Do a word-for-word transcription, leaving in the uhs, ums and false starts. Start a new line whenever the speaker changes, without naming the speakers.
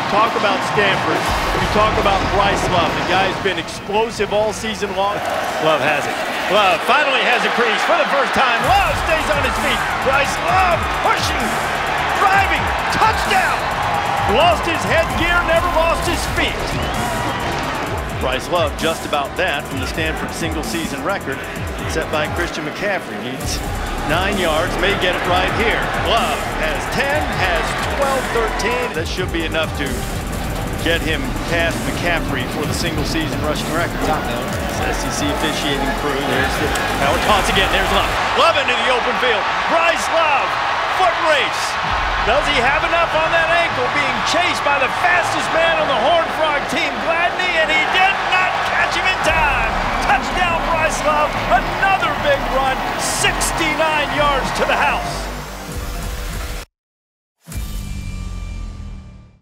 talk about Stanford, you talk about Bryce Love. The guy's been explosive all season long. Love has it. Love finally has a crease for the first time. Love stays on his feet. Bryce Love pushing, driving, touchdown. Lost his headgear, never lost his feet. Bryce Love just about that from the Stanford single-season record set by Christian McCaffrey. Needs nine yards, may get it right here. Love has ten, has twelve, thirteen. That should be enough to get him past McCaffrey for the single-season rushing record. Top now. S E C officiating crew. There's the power toss again. There's Love. Love into the open field. Bryce Love, foot race. Does he have enough on that ankle, being chased by the fastest man on the Horned Frog team, Gladney, and he did not catch him in time. Touchdown, Bryce Love. Another big run, sixty-nine yards to the house.